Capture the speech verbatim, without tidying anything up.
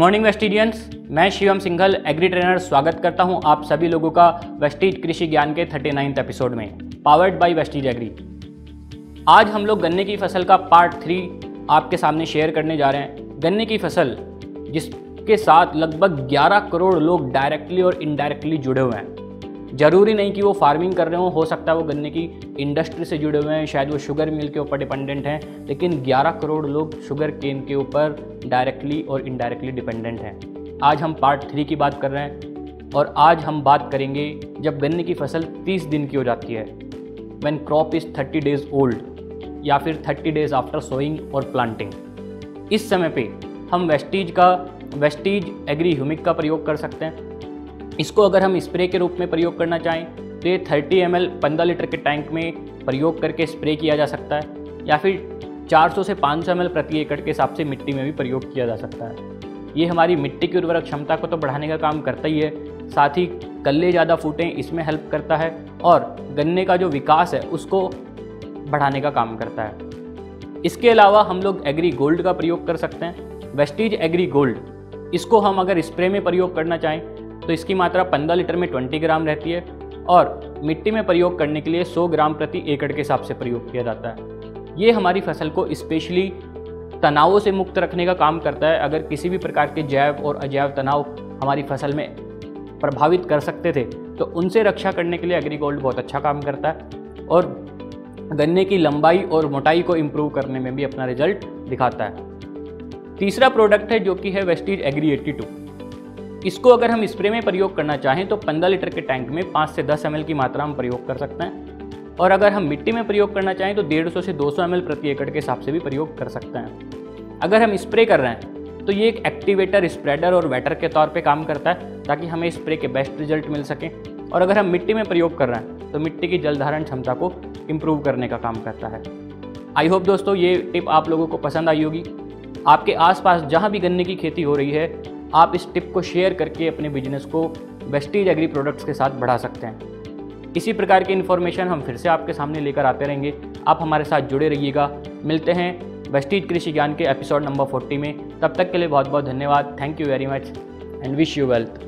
Morning वेस्टिजियंस, मैं Shivam Singhal agree trainer स्वागत करता हूं आप सभी लोगों का वेस्टिज कृषि ज्ञान के थर्टी नाइन्थ एपिसोड में, पावर्ड बाय वेस्टिज एग्री। आज हम लोग गन्ने की फसल का पार्ट थ्री आपके सामने शेयर करने जा रहे हैं। गन्ने की फसल जिसके साथ लगभग ग्यारह करोड़ लोग डायरेक्टली और इनडायरेक्टली जुड़े हुए हैं। ज़रूरी नहीं कि वो फार्मिंग कर रहे हो हो सकता है वो गन्ने की इंडस्ट्री से जुड़े हुए हैं, शायद वो शुगर मिल के ऊपर डिपेंडेंट हैं, लेकिन ग्यारह करोड़ लोग शुगर केन के ऊपर डायरेक्टली और इनडायरेक्टली डिपेंडेंट हैं। आज हम पार्ट थ्री की बात कर रहे हैं और आज हम बात करेंगे जब गन्ने की फसल तीस दिन की हो जाती है, when crop is thirty days old या फिर थर्टी डेज आफ्टर सोइंग और प्लांटिंग। इस समय पे हम वेस्टीज का वेस्टीज एग्री ह्यूमिक का प्रयोग कर सकते हैं। इसको अगर हम स्प्रे के रूप में प्रयोग करना चाहें तो ये थर्टी एम एल पंद्रह लीटर के टैंक में प्रयोग करके स्प्रे किया जा सकता है या फिर चार सौ से पाँच सौ एम एल प्रति एकड़ के हिसाब से मिट्टी में भी प्रयोग किया जा सकता है। ये हमारी मिट्टी की उर्वरक क्षमता को तो बढ़ाने का काम करता ही है, साथ ही कल्ले ज़्यादा फूटें इसमें हेल्प करता है और गन्ने का जो विकास है उसको बढ़ाने का काम करता है। इसके अलावा हम लोग एग्री गोल्ड का प्रयोग कर सकते हैं, वेस्टीज एग्री गोल्ड। इसको हम अगर स्प्रे में प्रयोग करना चाहें तो इसकी मात्रा पंद्रह लीटर में बीस ग्राम रहती है और मिट्टी में प्रयोग करने के लिए सौ ग्राम प्रति एकड़ के हिसाब से प्रयोग किया जाता है। ये हमारी फसल को स्पेशली तनावों से मुक्त रखने का काम करता है। अगर किसी भी प्रकार के जैव और अजैव तनाव हमारी फसल में प्रभावित कर सकते थे तो उनसे रक्षा करने के लिए एग्री गोल्ड बहुत अच्छा काम करता है और गन्ने की लंबाई और मोटाई को इम्प्रूव करने में भी अपना रिजल्ट दिखाता है। तीसरा प्रोडक्ट है जो कि है वेस्टीज एग्री एट्टी टू। इसको अगर हम स्प्रे में प्रयोग करना चाहें तो पंद्रह लीटर के टैंक में पाँच से दस एम एल की मात्रा हम प्रयोग कर सकते हैं और अगर हम मिट्टी में प्रयोग करना चाहें तो डेढ़ सौ से दो सौ एम एल प्रति एकड़ के हिसाब से भी प्रयोग कर सकते हैं। अगर हम स्प्रे कर रहे हैं तो ये एक एक्टिवेटर, स्प्रेडर और वेटर के तौर पे काम करता है ताकि हमें स्प्रे के बेस्ट रिजल्ट मिल सकें। और अगर हम मिट्टी में प्रयोग कर रहे हैं तो मिट्टी की जल धारण क्षमता को इम्प्रूव करने का काम करता है। आई होप दोस्तों ये टिप आप लोगों को पसंद आई होगी। आपके आसपास जहाँ भी गन्ने की खेती हो रही है आप इस टिप को शेयर करके अपने बिजनेस को वेस्टीज एग्री प्रोडक्ट्स के साथ बढ़ा सकते हैं। इसी प्रकार की इन्फॉर्मेशन हम फिर से आपके सामने लेकर आते रहेंगे। आप हमारे साथ जुड़े रहिएगा। मिलते हैं वेस्टीज कृषि ज्ञान के एपिसोड नंबर फोर्टी में। तब तक के लिए बहुत बहुत धन्यवाद। Thank you very much and wish you wealth.